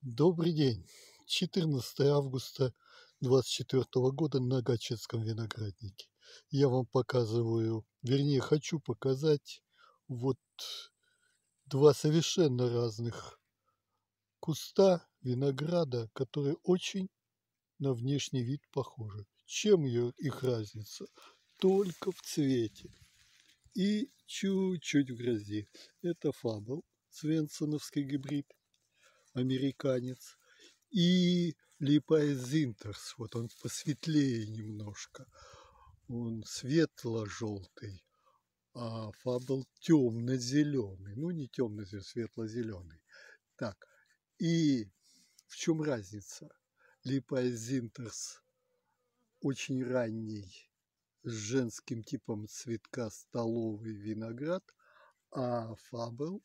Добрый день. 14 августа 24 года на Гатчинском винограднике. Я вам показываю, вернее, хочу показать вот два совершенно разных куста винограда, которые очень на внешний вид похожи. Чем их разница? Только в цвете и чуть-чуть в грози. Это фабл, свенсоновский гибрид, американец. И Липаис зинтерс, вот он посветлее немножко, он светло-желтый, а фабл темно-зеленый, ну не темно-зеленый, светло-зеленый. Так, и в чем разница? Липаис зинтерс очень ранний, с женским типом цветка столовый виноград, а фабл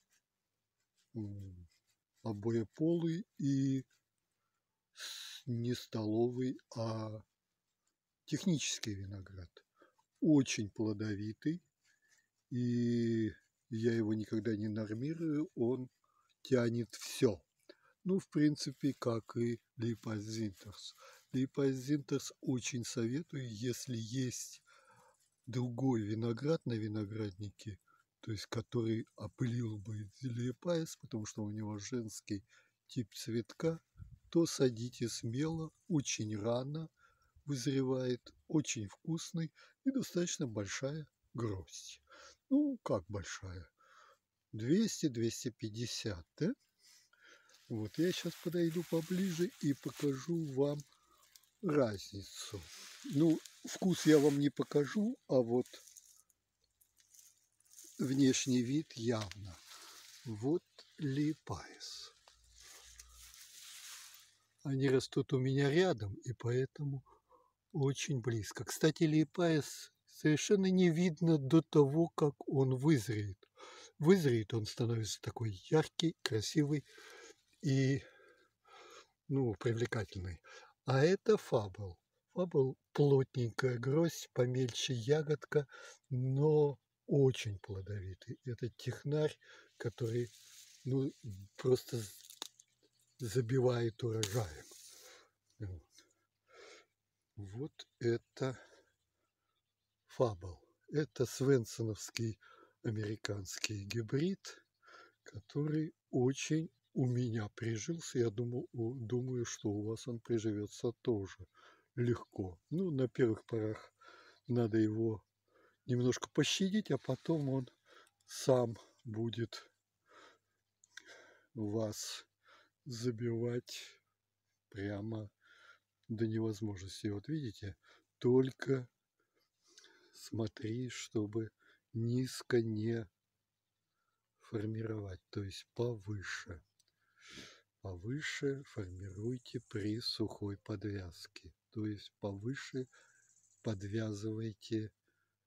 обоеполый и не столовый, а технический виноград. Очень плодовитый, и я его никогда не нормирую, он тянет все. Ну, в принципе, как и Липаис зинтерс. Липаис зинтерс очень советую, если есть другой виноград на винограднике, то есть который опылил бы Липаис, потому что у него женский тип цветка, то садите смело, очень рано вызревает, очень вкусный и достаточно большая гроздь. Ну, как большая? 200-250, да? Вот, я сейчас подойду поближе и покажу вам разницу. Ну, вкус я вам не покажу, а вот внешний вид явно. Вот Липаис. Они растут у меня рядом, и поэтому очень близко. Кстати, Липаис совершенно не видно до того, как он вызреет. Вызреет, он становится такой яркий, красивый и, ну, привлекательный. А это фабл. Фабл плотненькая гроздь, помельче ягодка, но очень плодовитый. Это технарь, который, ну, просто забивает урожаем. Вот это фабл. Это свенсоновский американский гибрид, который очень у меня прижился. Я думаю, что у вас он приживется тоже легко. Ну, на первых порах надо его немножко пощадить, а потом он сам будет вас забивать прямо до невозможности. Вот видите, только смотри, чтобы низко не формировать, то есть повыше. Повыше формируйте при сухой подвязке, то есть повыше подвязывайте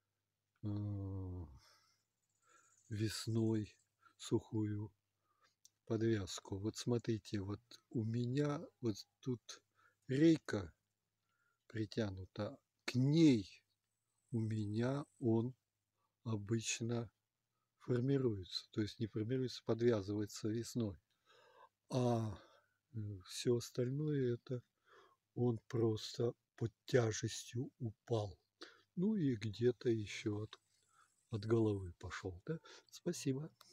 весной сухую подвязку. Вот смотрите, вот у меня вот тут рейка притянута, к ней у меня он обычно формируется, то есть не формируется, подвязывается весной. А все остальное это он просто под тяжестью упал. Ну и где-то еще от головы пошел. Да? Спасибо.